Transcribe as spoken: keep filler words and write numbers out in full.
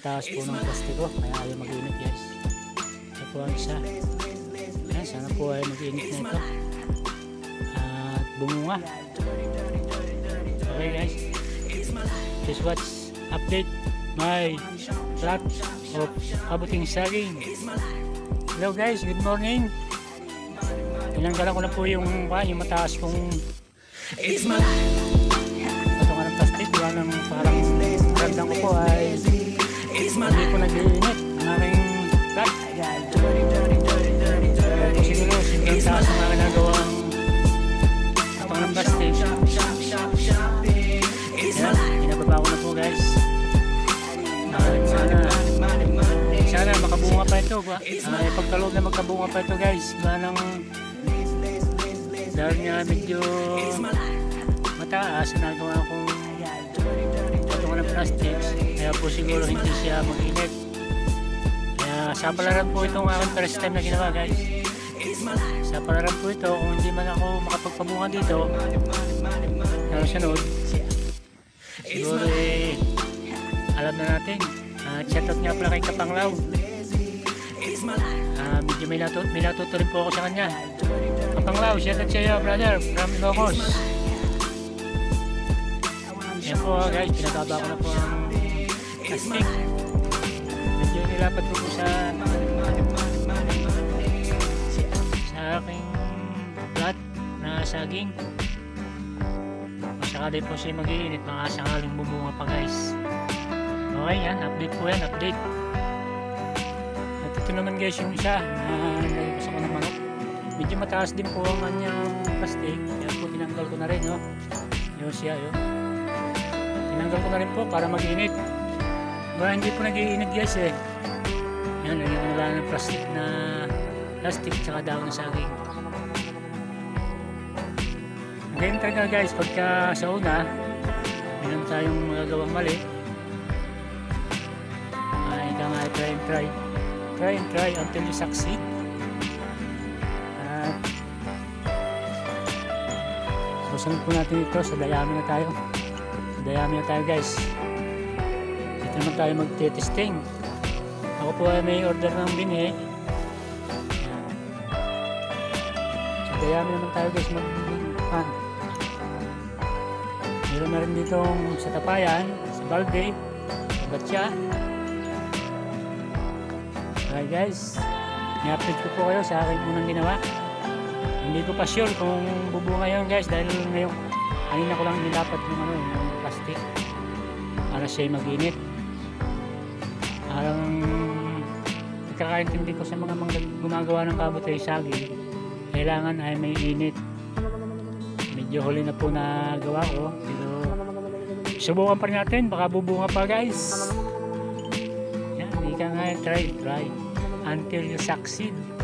taas po ng plastiko kaya ayaw mag-init guys. Ito po ang isa. Ayan, sana po ay mag-init na ito at bumunga. Okay guys, this what's update my plot of kabuting saging. Hello guys, good morning. Tinanggalan ko na po yung, yung mataas kong patungan ng plastic. Wala nang parang randang ko po ay hindi po nag-iinit ang aking plot. Siguro sigurang taas ang aking nagawang patungan ng plastic. Ayan, pinababa ko na po guys. Uh, sana sana makabunga pa ito. Uh, pagkaloob na magkabunga pa ito guys. Manang dahil nga medyo mataas na nagawa akong patungan ng plastic, kaya po siguro hindi siya mag-init. Kaya sa palaran po itong aking first time na ginawa guys. Sa palaran po ito, kung hindi man ako makapagpabunga dito lalo sunod, siguro eh alam na natin. Uh, shoutout nga pala kay Kapanglaw. Uh, medyo may, natut may natuto rin po ako sa kanya. Kapanglaw, shoutout sa iyo brother from Ilocos. Yan po guys, pinagaba ko na po ang plastic. Medyo nilapat ko po sa sa aking plot na saging. Masaka din po siya mag-iinit, mga sakaling bumunga pa guys. Okay yan, update po yan, update. At ito naman guys yung isa na nalagpas ako ng manok. Medyo mataas din po ang kanyang plastic, kaya po tinanggal ko na rin, no? Yun siya, yun. Tinanggal ko na rin po para mag-init. Ba, hindi po nag-iinit guys eh. Yan, lagyan ko na lang ng plastic na plastic tsaka daon ng saging. Ganyan talaga guys, pagka sa una mayroon tayong magagawang mali, ay ika nga try and try try and try until you succeed. At susunod po natin ito, sa dayami na tayo sa dayami na tayo guys. Dito naman tayo mag-testing. Ako po ay may order ng bini. Sa dayami naman tayo guys mag-pan. Meron na rin ditong sa tapayan, sa balde, sa batya. Okay guys, i-update ko po kayo sa aking unang ginawa. Hindi ko pa sure kung bubunga yun guys, dahil ngayon kanina ko lang nilapat yung, ano, yung plastic para siya mag-init. Parang ikakaintindi ko sa mga mga gumagawa ng kabutay saging, kailangan ay may init. Medyo huli na po na gawa ko, pero subukan pa rin natin, baka bubunga pa guys. Yan, hindi ka nga try, try until you succeed.